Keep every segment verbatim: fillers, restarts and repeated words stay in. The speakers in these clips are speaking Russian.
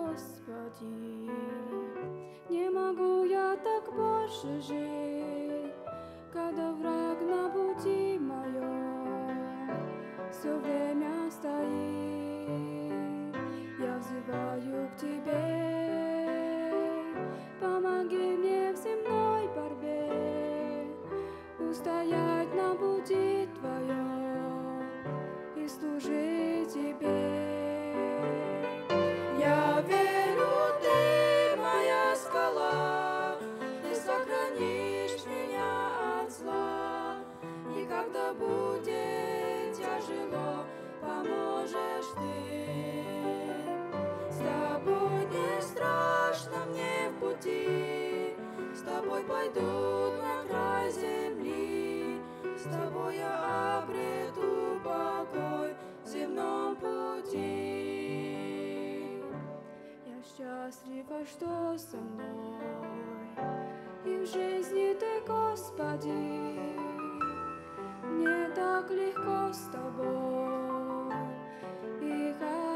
Господи. Не могу я так больше жить, когда враг на пути моем все время стоит. Я взываю к Тебе, помоги мне в земной борьбе устоять на пути Твоем и служить Тебе. Я верю, Ты моя скала, Ты сохранишь меня от зла, и когда будет тяжело, поможешь Ты. С Тобой не страшно мне в пути, с Тобой пойду на край земли, с Тобой я обрету покой в земном пути. Я счастлива, что со мной, и в жизни Ты, Господи. Мне так легко с Тобой и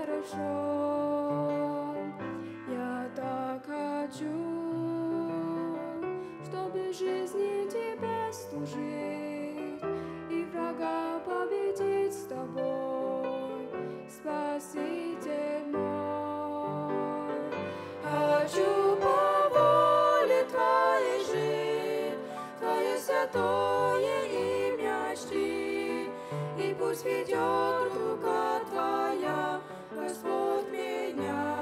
хорошо. Я так хочу, чтобы в жизни Тебе служить и врага победить с Тобой, Спаситель мой. Хочу по воле Твоей жить, Твое святое имя чтить, и пусть ведет рука Твоя, Господь, меня.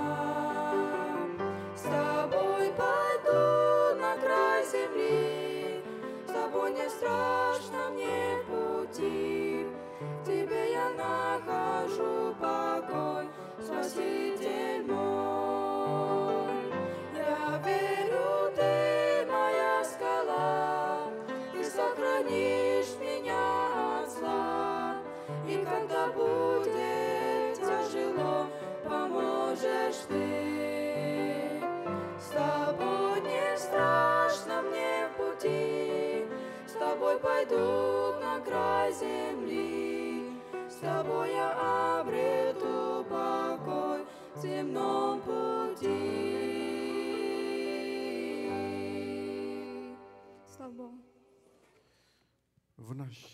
С Тобой пойду на край земли, с Тобой не страшно мне в пути, в Тебе я нахожу покой, Спаситель мой. Я верю, Ты моя скала, Ты сохранишь меня от зла, и когда будет тяжело, поможешь Ты. С Тобой не страшно мне в пути, с Тобой пойду на край земли, с Тобой я обрету покой в земном пути. Слава Богу. В наш